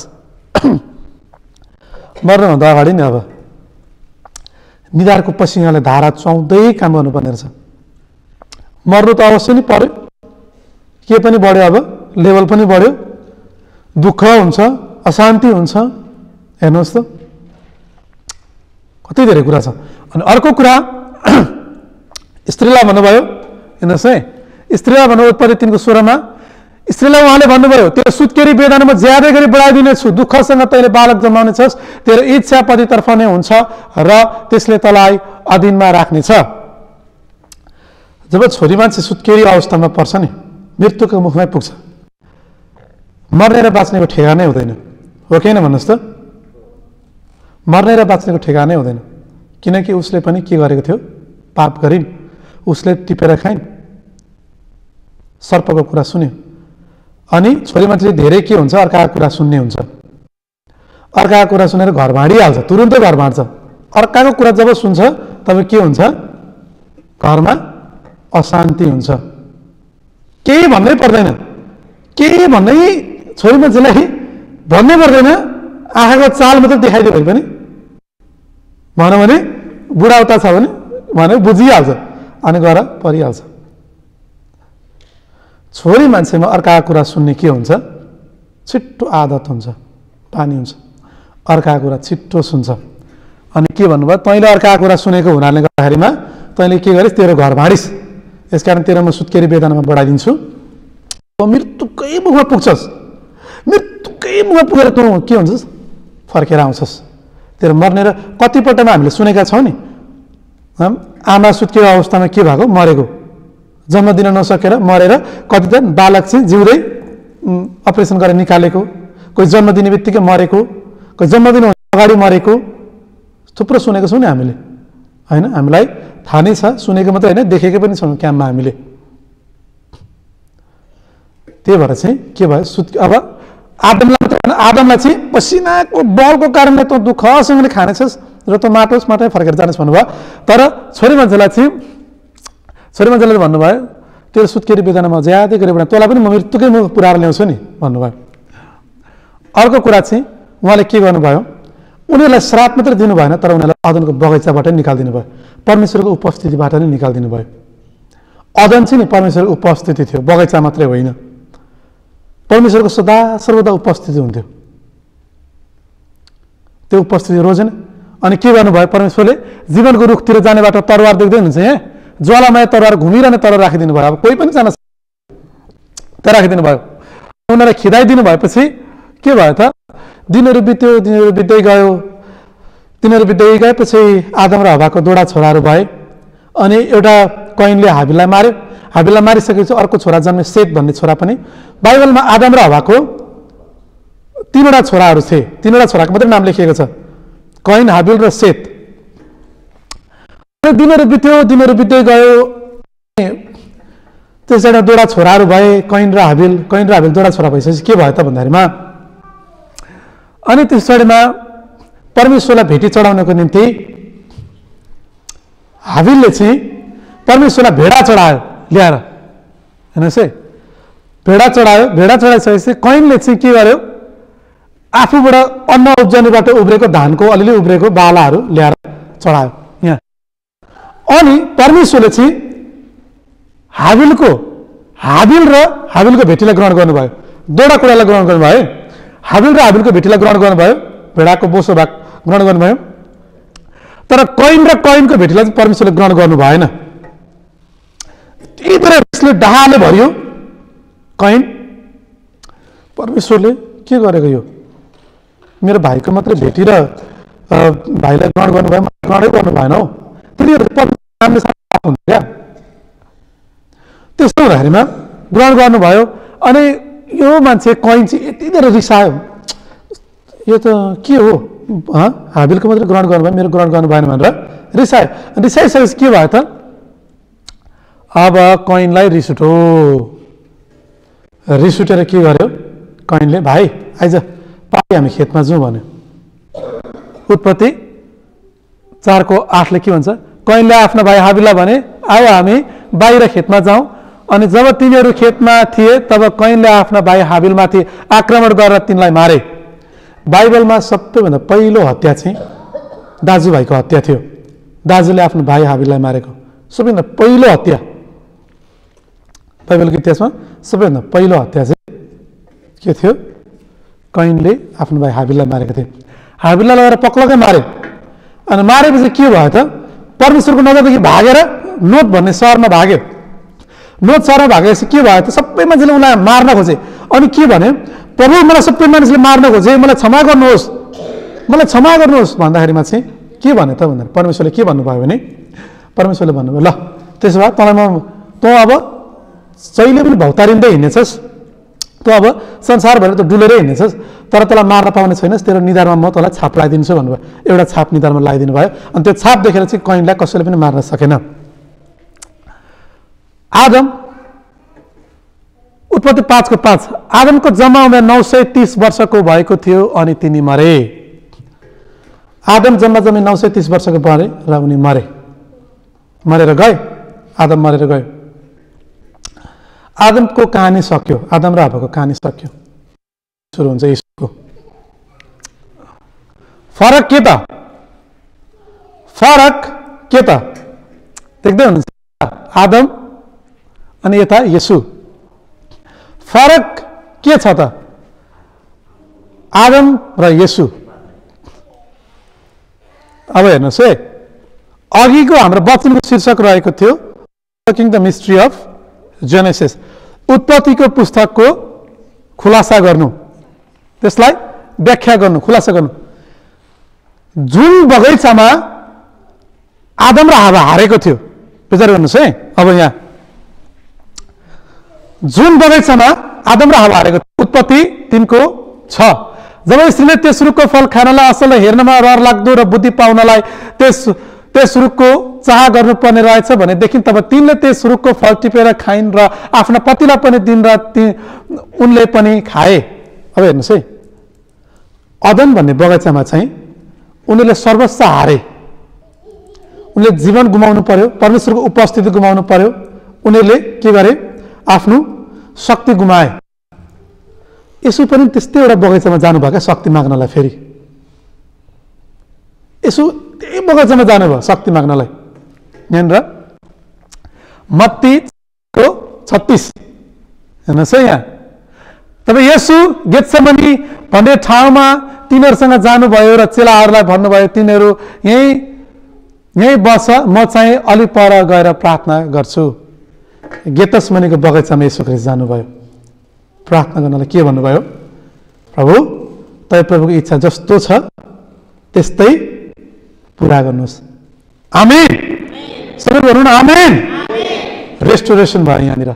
मर्नुभन्दा अगाडि नि अब निधारको पसिनाले धारा चुहाउँदै काम गर्नुपर्ने रहेछ। मर्नु त अवश्य नै पर्यो, के पनि बढ्यो, अब लेभल पनि बढ्यो, दुःख हुन्छ, अशान्ति हुन्छ। हेर्नुहोस् त कति धेरै कुरा छ। अनि अर्को कुरा स्त्रीलाई भन्नुभयो, हेर्नुहोस् है, स्त्रीलाई भन्नुभयो उत्पत्ति 3:16 स्त्रीलाई उहाँले भन्नुभयो, तेरो सुत्केरी वेदनामा ज्यादै गरी बढाइदिनेछु, दुःखसँग तैँले बालक जन्माउनेछस्, तेरो इच्छा पतितर्फ नै हुन्छ र त्यसले तँलाई अधीनमा राख्नेछ। जब छोरी मान्छे सुत्केरी अवस्थामा पर्छ नि, मृत्युको मुखमै पुग्छ, मर्ने र बाँच्नेको ठेगानै हुँदैन, हो कि होइन भन्नुहोस् त। मर्ने र बाँच्नेको ठेगानै हुँदैन, किनकि उसले पनि के गरेको थियो, पाप गरिन्, उसले टिपेर खाइन्, सर्पको कुरा सुन्यो। अनि छोरी मान्छेले धेरै के हुन्छ, अर्काको कुरा सुन्ने हुन्छ, अर्काको कुरा सुनेर घर भाँडिहाल्छ, तुरुन्तै घर भाँड्छ। अर्काको कुरा जब सुन्छ तब के हुन्छ, घरमा अशान्ति हुन्छ। केही भन्नै पर्दैन, केही भन्नै, छोरी मान्छेलाई भन्नै पर्दैन, आँखाको चाल मात्रै देखाइदियो भने पनि, भनौँ भने बुढाउता छ भने बुझिहाल्छ अनि गएर परिहाल्छ। छोरी मान्छेमा अर्काको कुरा सुन्ने के हुन्छ, छिट्टो आदत हुन्छ, पानी हुन्छ, अर्काको कुरा छिट्टो सुन्छ। अनि के भन्नुभयो, तैँले अर्काको कुरा सुनेको हुनाले गर्दाखेरिमा तैँले के गरिस्, तेरो घर भाँडिस्, यसकारण तेरो म सुत्केरी वेदनामा बढाइदिन्छु। मृत्युकै मुखमा पुग्छस्, मृत्युकै मुखमा पुगेर तँ के हुन्छस्, फर्केर आउँछस्। तेरो मर्ने र कतिपल्टमा हामीले सुनेका छौँ नि, आमा सुत्केको अवस्थामा के भएको, मरेको, जन्म दिन नसकेर मरेर, कति त बालक चाहिँ जिउँदै अपरेसन गरेर निकालेको, कोही जन्म दिने बित्तिकै मरेको, कोही जन्मदिन अगाडि मरेको, थुप्रो सुनेको छौँ नि हामीले, होइन? हामीलाई थाहा नै छ, सुनेको मात्रै होइन, देखेको पनि छौँ क्याम्पमा हामीले। त्यही भएर चाहिँ के भयो, अब आदमलाई चाहिँ पसिनाको बलको कारणले तँ दुःखसँगले खानेछस् र तँ माटै फर्केर जानेस् भन्नुभयो। तर छोरी मान्छेलाई भन्नुभयो, तेरो सुत्केरी वेदनामा ज्यादै गरे भने तँलाई पनि म मृत्युकै मुख पुऱ्याएर ल्याउँछु नि भन्नुभयो। अर्को कुरा चाहिँ उहाँले के गर्नुभयो, उनीहरूलाई श्राप मात्रै दिनु भएन, तर उनीहरूलाई अदनको बगैँचाबाट निकालिदिनु भयो, परमेश्वरको उपस्थितिबाट नै निकालिदिनु भयो। अदन चाहिँ नि परमेश्वरको उपस्थिति थियो, बगैँचा मात्रै होइन, परमेश्वरको सदा सर्वदा उपस्थिति हुन्थ्यो। त्यो उपस्थिति रोजेन। अनि के गर्नुभयो, परमेश्वरले जीवनको रुखतिर जाने बाटो तरवार देख्दै हुनुहुन्छ, यहाँ ज्वालामय तरवार, घुमिरहने तरवार राखिदिनु भयो। अब कोही पनि जान त राखिदिनु भयो। उनीहरूलाई खिदाइदिनु भएपछि के भयो त, दिनहरू बित्दै गयो। तिनीहरू बित्दै गएपछि आदम र हव्वाको दुईवटा छोराहरू भए। अनि एउटा कैनले हाबिललाई मार्यो, हाबिललाई मारिसकेपछि अर्को छोरा जन्मे, सेत भन्ने छोरा पनि। बाइबलमा आदम र हव्वाको तीनवटा छोराहरू थिए, तीनवटा छोराको मात्रै नाम लेखिएको छ, कैन, हाबिल र सेत। दिनहरू बित्दै गयो। त्यसबाट दुईवटा छोराहरू भए, कैन र हाबिल दुईवटा छोरा भइसकेपछि के भयो त भन्दाखेरिमा, अनि त्यस पछाडिमा परमेश्वरलाई भेटी चढाउनको निम्ति हाबिलले चाहिँ परमेश्वरलाई भेडा चढायो ल्याएर, हेर्नुहोस् है, भेडा चढाइसकेपछि कैनले चाहिँ के गर्यो, आफूबाट अन्न उब्जनीबाट उब्रेको धानको अलिअलि उब्रेको बालाहरू ल्याएर चढायो यहाँ। अनि परमेश्वरले चाहिँ हाबिलको भेटीलाई ग्रहण गर्नुभयो, दुईवटा कुरालाई ग्रहण गर्नुभयो। हाबिल र हाबिलको भेटीलाई ग्रहण गर्नुभयो, भेडाको बोसो भाग ग्रहण गर्नुभयो। तर कैनको भेटीलाई चाहिँ परमेश्वरले ग्रहण गर्नु भएन। त्यही भएर यसले डाहाले भरियो कैन। परमेश्वरले के गरेको, यो मेरो भाइको मात्रै भेटी र भाइलाई ग्रहण गर्नुभयो, ग्रहणै गर्नु भएन हौ, क्या? त्यस्तो हुँदाखेरिमा ग्रहण गर्नुभयो। अनि यो मान्छे कैन चाहिँ यति धेरै रिसायो, यो त के हो, हाबिलको मात्रै ग्रहण गर्नुभयो, मेरो ग्रहण गर्नु भएन भनेर रिसायो। रिसाइसकेपछि के भयो त, अब कैनलाई रिस उठेर के गर्यो, कैनले भाइ आइज पारि हामी खेतमा जाउँ भन्यो। उत्पत्ति 4:8 के भन्छ, कैनले आफ्नो भाइ हाबिललाई भने, आऊ हामी बाहिर खेतमा जाउँ। अनि जब तिनीहरू खेतमा थिए तब कैनले आफ्ना भाइ हाबिलमाथि आक्रमण गरेर तिनलाई मारे। बाइबलमा सबैभन्दा पहिलो हत्या चाहिँ दाजुभाइको हत्या थियो, दाजुले आफ्नो भाइ हाबिललाई मारेको सबैभन्दा पहिलो हत्या। बाइबलको इतिहासमा सबैभन्दा पहिलो हत्या चाहिँ के थियो, कैनले आफ्नो भाइ हाबिललाई मारेको थियो। हाबिललाई लगेर पक्लकै मारे। अनि मारेपछि के भयो त, परमेश्वरको नजरदेखि भागेर नोत भन्ने सहरमा भाग्यो। नोत सहरमा भागेपछि के भयो त, सबै मान्छेले उनलाई मार्न खोजे। अनि के भने, प्रभु मलाई सबै मानिसले मार्न खोजे, मलाई क्षमा गर्नुहोस् भन्दाखेरिमा चाहिँ के भने त भन्दा, परमेश्वरले के भन्नुभयो भने, परमेश्वरले भन्नुभयो, ल त्यसो भए तँलाई तँ अब जहिले पनि भौतारिँदै हिँड्नेछस्, तँ अब संसारभरि त डुलेरै हिँड्नेछस्, तर तँलाई मार्न पाउने छैनस्, तेरो निधारमा म तँलाई छाप लगाइदिन्छु भन्नुभयो। एउटा छाप निधारमा लगाइदिनु भयो। अनि त्यो छाप देखेर चाहिँ कैनलाई कसैले पनि मार्न सकेन। आदम, उत्पत्ति 5:5, आदमको जम्मा उमेर 930 वर्षको भएको थियो अनि तिनी मरे। आदम जम्मा 930 वर्षको परे र उनी मरेर गए। आदम मरेर गयो। आदमको कहानी सक्यो, आदम र हव्वाको कहानी सक्यो। सुरु हुन्छ यीशुको। फरक के त देख्दै हुनुहुन्छ, आदम अनि यता येशू। फरक के छ त, आदम र येशू। अब हेर्नुहोस् है, अघिको हाम्रो वचनको शीर्षक रहेको थियो talking the mystery of Genesis, उत्पत्तिको पुस्तकको खुलासा गर्नु, त्यसलाई व्याख्या गर्नु, खुलासा गर्नु। जुन बगैँचामा आदम र हावा हारेको थियो, विचार गर्नुहोस् है। अब यहाँ जुन बगैँचामा आदम र हावा हारेको थियो, उत्पत्ति 3:6, जब स्त्रीले त्यस रुखको फल खानलाई असल हेर्नमा रहर लाग्दो र बुद्धि पाउनलाई त्यस रुखको चाह गर्नुपर्ने रहेछ भनेदेखि तब तिनले त्यस रुखको फल टिपेर खाइन् र आफ्ना पतिलाई पनि दिन र उनले पनि खाए। अब हेर्नुहोस् है, अदन भन्ने बगैँचामा चाहिँ उनीहरूले सर्वस्व हारे, उनले जीवन गुमाउनु पर्यो, परमेश्वरको उपस्थिति गुमाउनु पर्यो, उनीहरूले के गरे, आफ्नो शक्ति गुमाए। यसो पनि त्यस्तै एउटा बगैँचामा जानुभयो क्या शक्ति माग्नलाई, फेरि यसो त्यही बगैँचामा जानुभयो शक्ति माग्नलाई। यहाँनिर मत्ती 36 हेर्नुहोस् है, यहाँ तब येशू गेत्सेमनी भन्ने ठाउँमा तिनीहरूसँग जानुभयो र चेलाहरूलाई भन्नुभयो, तिनीहरू यहीँ बस, म चाहिँ अलि पर गएर प्रार्थना गर्छु। गेत्सेमनीको बगैँचामा येशू ख्रीष्ट जानुभयो प्रार्थना गर्नलाई। के भन्नुभयो, प्रभु तपाईँ प्रभुको इच्छा जस्तो छ त्यस्तै पुरा गर्नुहोस्। आमेन, सबै भन्नु न आमेन। रेस्टोरेसन भयो यहाँनिर।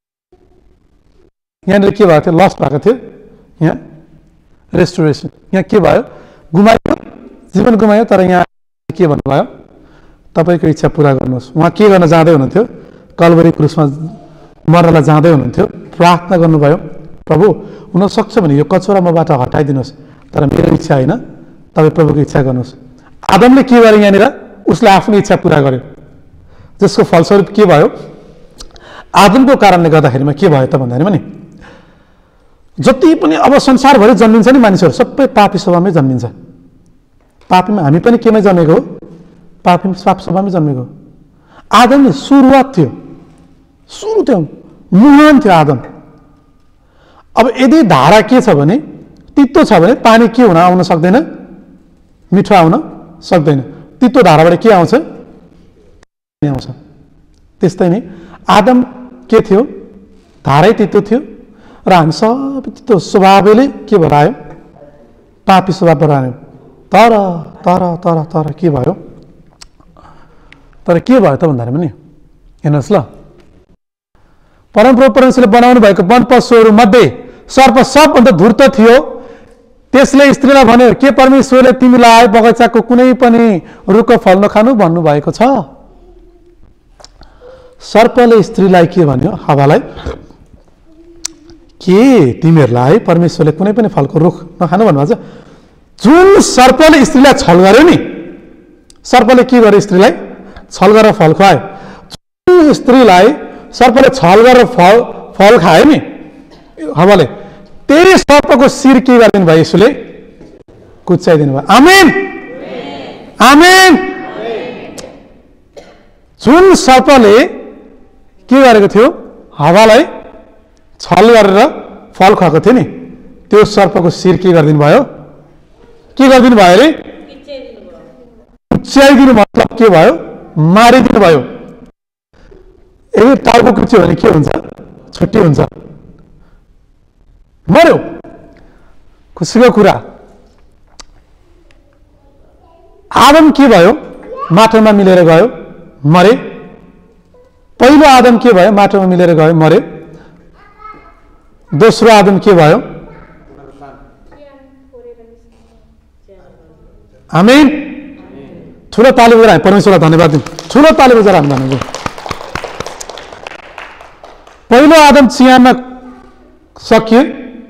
यहाँनिर के भएको थियो, लस्ट भएको थियो, यहाँ रेस्टोरेसन। यहाँ के भयो, गुमायो, जीवन गुमायो, तर यहाँ के भन्नुभयो, तपाईँको इच्छा पुरा गर्नुहोस्। उहाँ के गर्न जाँदै हुनुहुन्थ्यो, कल्वरी क्रुसमा मर्नलाई जाँदै हुनुहुन्थ्यो, प्रार्थना गर्नुभयो, प्रभु हुनसक्छ भने यो कचौरा मबाट हटाइदिनुहोस्, तर मेरो इच्छा होइन, तपाईँ प्रभुको इच्छा गर्नुहोस्। आदमले के गरे, यहाँनिर उसले आफ्नो इच्छा पुरा गर्यो, जसको फलस्वरूप के भयो, आदमको कारणले गर्दाखेरिमा के भयो त भन्दाखेरिमा नि, जति पनि अब संसारभरि जन्मिन्छ नि मानिसहरू सबै पापी स्वभावमै जन्मिन्छ। पापीमा हामी पनि केमै जन्मेको हो, पापी पाप स्वभावमै जन्मेको हो। आदमले सुरुवात थियो, सुरु थियो, मुहान थियो आदम। अब यदि धारा के छ भने, तितो छ भने पानी के हुन आउन सक्दैन, मिठो आउन सक्दैन। तितो धाराबाट के आउँछ, आउँछ। त्यस्तै नै आदम के थियो, धारै तितो थियो र हामी सबै तितो स्वभावले के भएर आयो, पापी स्वभाव भएर आयो। तर तर तर तर के भयो, तर के भयो त भन्दाखेरि नि हेर्नुहोस् ल, परमप्रभु परमेश्वरले बनाउनु भएको वन पशुहरू मध्ये सर्प सबभन्दा धूर्त थियो। त्यसले स्त्रीलाई भन्यो, के परमेश्वरले तिमीलाई बगैँचाको कुनै पनि रुखको फल नखानु भन्नुभएको छ? सर्पले स्त्रीलाई के भन्यो, हावालाई, के तिमीहरूलाई परमेश्वरले कुनै पनि फलको रुख नखानु भन्नुभएको छ? जुन सर्पले स्त्रीलाई छल गर्यो नि, सर्पले के गर्यो, स्त्रीलाई छल गरेर फल खुवायो। जुन स्त्रीलाई सर्पले छल गरेर फल खायो नि हावाले, त्यही सर्पको शिर के गरिदिनु भयो, यसोले कुच्चाइदिनु भयो। आमेन, आमेन। जुन सर्पले के गरेको थियो, हावालाई छल गरेर फल खुवाएको थियो नि, त्यो सर्पको शिर के गरिदिनु भयो, के गरिदिनु भयो अरे, कुच्चाइदिनु, मतलब के भयो, मारिदिनु भयो। यदि टाउको कुच्च्यो भने के हुन्छ, छुट्टी हुन्छ, मर्यो। खुसीको कुरा, आदम के भयो, माटोमा मिलेर गयो, मरे। पहिलो आदम के भयो, माटोमा मिलेर गयो, मरे। दोस्रो आदम के भयो, आमेन। ठुलो ताली बजाएर हामी परमेश्वरलाई धन्यवाद दिउँ, ठुलो ताली बजाएर हामी धन्यवाद। पहिलो आदम चियामा सकियो,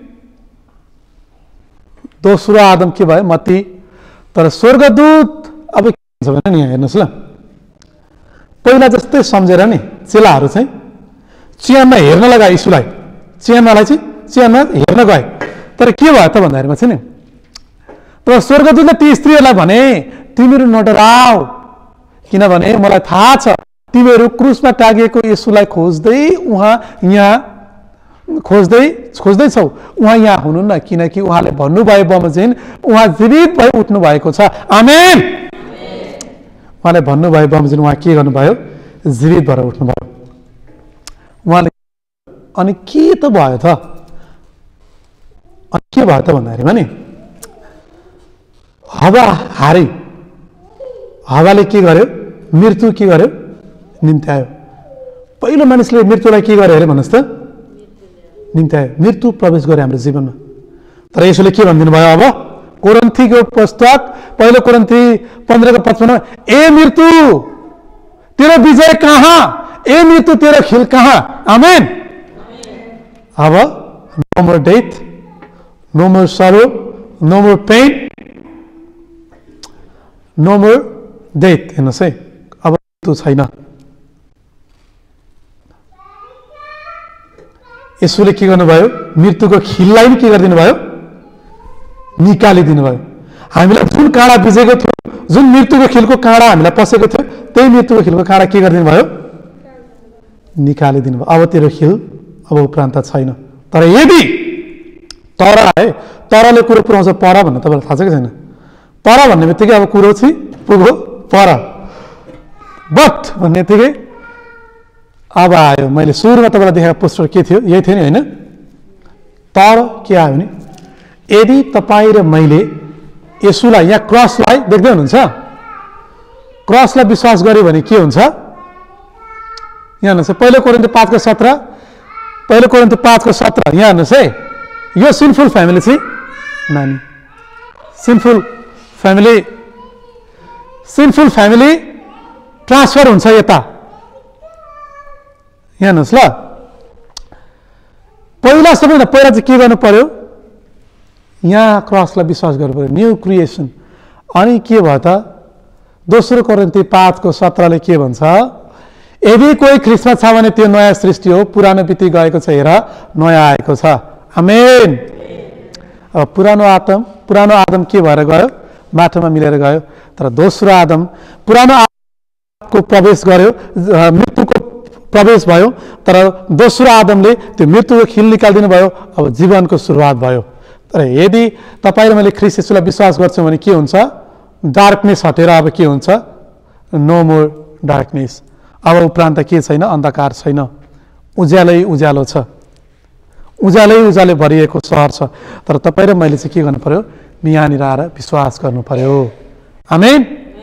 दोस्रो आदम के भयो, मत्ती। तर स्वर्गदूत अब के भन्छ भने नि, हेर्नुहोस् ल, पहिला जस्तै सम्झेर नि चेलाहरू चाहिँ चियानमा हेर्न लगाए, यीशुलाई चियामालाई चाहिँ चियानमा हेर्न गए। तर के भयो त भन्दाखेरिमा चाहिँ नि, तर स्वर्गदूतले ती स्त्रीहरूलाई भने, तिमीहरू नडराओ, किनभने मलाई थाहा छ तिमीहरू क्रुसमा टाँगिएको येशूलाई खोज्दै यहाँ खोज्दैछौ उहाँ यहाँ हुनुहुन्न, किनकि उहाँले भन्नुभयो बमोजिम उहाँ जीवित भई उठ्नु भएको छ। आमेन। उहाँले भन्नुभयो बमोजिम उहाँ के गर्नुभयो? जीवित भएर उठ्नुभयो। उहाँले अनि के त भयो त? अनि के भयो त भन्दाखेरिमा नि हावा हारे। हावाले के गर्यो? मृत्यु के गर्यो? निम्त्यायो। पहिलो मानिसले मृत्युलाई के गर्यो अरे भन्नुहोस् त? निम्त्यायो। मृत्यु प्रवेश गर्यो हाम्रो जीवनमा। तर यसोले के भनिदिनु भयो अब? कोरिन्थीको पुस्तक पहिलो कोरिन्थी 15:55 ए मृत्यु तेरो विजय कहाँ? ए मृत्यु तेरो खेल कहाँ? आमेन। अब no more death, no more sorrow, no more pain, no more death. हेर्नुहोस् है, अब मृत्यु छैन। यसोले के गर्नुभयो? मृत्युको खिललाई पनि के गरिदिनु भयो? निकालिदिनु भयो। हामीलाई जुन काँडा बिजेको थियो, जुन मृत्युको खिलको काँडा हामीलाई पसेको थियो, त्यही मृत्युको खिलको काँडा के गरिदिनु भयो? निकालिदिनु भयो। अब तेरो खिल अब उपरान्त छैन। तर यदि तर है, तरले कुरो पुऱ्याउँछ पर भन्ने तपाईँलाई थाहा छ कि छैन? तर भन्ने बित्तिकै अब कुरो चाहिँ पुग्यो पर। बट भन्ने बित्तिकै अब आयो। मैले सुरुमा तपाईँलाई देखाएको पोस्टर के थियो? यही थियो नि होइन? तर के आयो भने यदि तपाईँ र मैले यसुलाई यहाँ क्रसलाई देख्दै हुनुहुन्छ? क्रसलाई विश्वास गर्यो भने के हुन्छ? यहाँ हेर्नुहोस्, पहिलो कोरिन्थी 5:17, पहिलो कोरिन्थी 5:17 यहाँ हेर्नुहोस् है। यो सिनफुल फ्यामिली चाहिँ नानी सिनफुल फ्यामिली ट्रान्सफर हुन्छ यता। यहाँ हेर्नुहोस् ल, पहिला सबैभन्दा पहिला चाहिँ के गर्नु पर्यो? यहाँ क्रसलाई विश्वास गर्नु पर्यो, न्यू क्रिएसन। अनि के भयो त? दोस्रो कोरिन्थी 5:17 के भन्छ? यदि कोही ख्रिस्टमा छ भने त्यो नयाँ सृष्टि हो, पुरानो बिति गएको छ, हेर नयाँ आएको छ। आमेन। अब पुरानो आदम के भएर गयो? माटोमा मिलेर गयो। तर दोस्रो आदम, पुरानो आदमको प्रवेश गर्यो, मृत्युको प्रवेश भयो। तर दोस्रो आदमले त्यो मृत्युको खिल निकालिदिनु भयो। अब जीवनको सुरुवात भयो। तर यदि तपाईँ र मैले ख्रिस्ट येशूलाई विश्वास गर्छौँ भने के हुन्छ? डार्कनेस हटेर अब के हुन्छ? No more darkness. अब उपरान्त के छैन? अन्धकार छैन, उज्यालै उज्यालो छ, उज्यालै भरिएको सहर छ। तर तपाईँ र मैले चाहिँ के गर्नु पर्यो? यहाँनिर आएर विश्वास गर्नु पर्यो। आमेन।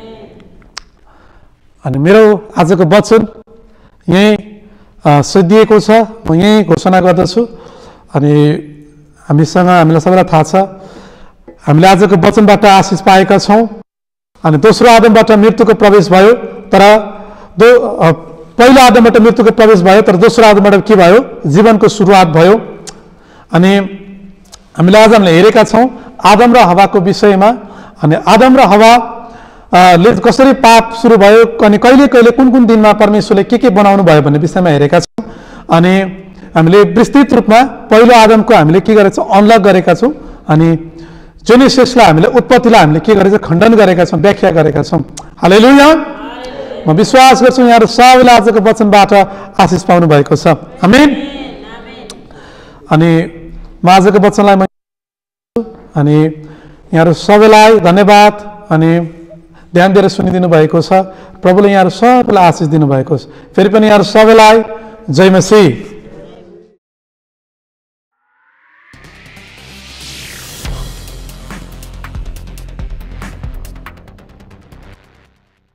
अनि मेरो आजको वचन यहीँ सिद्धिएको छ, म यहीँ घोषणा गर्दछु। अनि हामीलाई सबैलाई थाहा छ, हामीले आजको वचनबाट आशिष पाएका छौँ। अनि दोस्रो आदमबाट मृत्युको प्रवेश भयो, तर पहिलो आदमबाट मृत्युको प्रवेश भयो, तर दोस्रो आदमबाट के भयो? जीवनको सुरुवात भयो। अनि हामीले आज हेरेका छौँ आदम र हवाको विषयमा। अनि आदम र हवाले कसरी पाप सुरु भयो, अनि कहिले कहिले कुन कुन दिनमा परमेश्वरले के बनाउनु भयो भन्ने विषयमा हेरेका छौँ। अनि हामीले विस्तृत रूपमा पहिलो आदमको हामीले के गरेका छौँ? अनलक गरेका छौँ। अनि जेनेसिसलाई हामीले, उत्पत्तिलाई हामीले के गरेका छौँ? खण्डन गरेका छौँ, व्याख्या गरेका छौँ। हालेलुया। म विश्वास गर्छु यहाँहरू सबैले आजको वचनबाट आशिष पाउनु भएको छ। आमेन। अनि म आजको वचनलाई अनि यहाँहरू सबैलाई धन्यवाद अनि ध्यान दिएर सुनिदिनु भएको छ। प्रभुले यहाँहरू सबैलाई आशिष दिनुभएको छ। फेरि पनि यहाँहरू सबैलाई जय मसीह।